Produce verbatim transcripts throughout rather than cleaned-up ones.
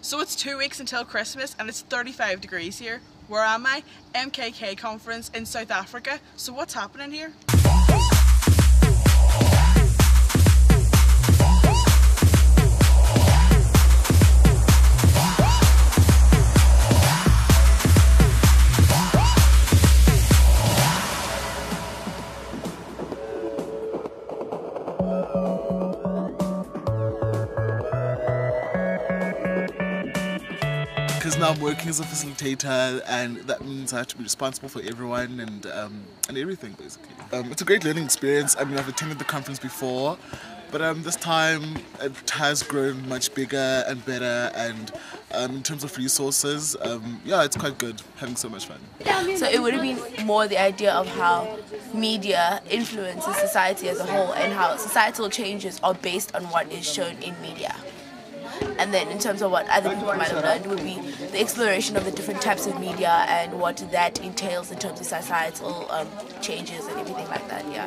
So it's two weeks until Christmas and it's thirty-five degrees here. Where am I? M K K Conference in South Africa. So what's happening here? Because now I'm working as a facilitator, and that means I have to be responsible for everyone and um, and everything basically. Um, it's a great learning experience. I mean, I've attended the conference before, but um, this time it has grown much bigger and better, and um, in terms of resources, um, yeah, it's quite good, having so much fun. So it would have been more the idea of how media influences society as a whole and how societal changes are based on what is shown in media. And then in terms of what other people might have learned would be the exploration of the different types of media and what that entails in terms of societal um, changes and everything like that, yeah.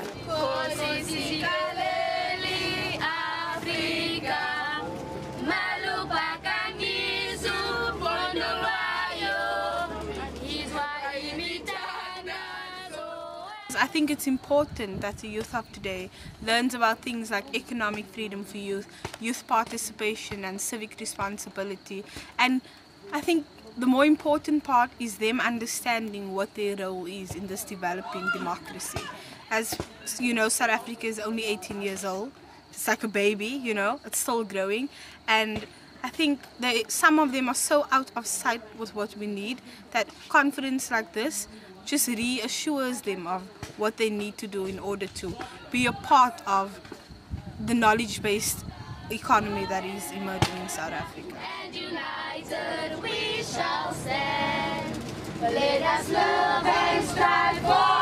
I think it's important that the youth of today learns about things like economic freedom for youth, youth participation and civic responsibility. And I think the more important part is them understanding what their role is in this developing democracy. As you know, South Africa is only eighteen years old. It's like a baby, you know, it's still growing. And I think they, some of them are so out of sight with what we need that conference like this just reassures them of what they need to do in order to be a part of the knowledge-based economy that is emerging in South Africa. And united we shall stand. Let us love and strive for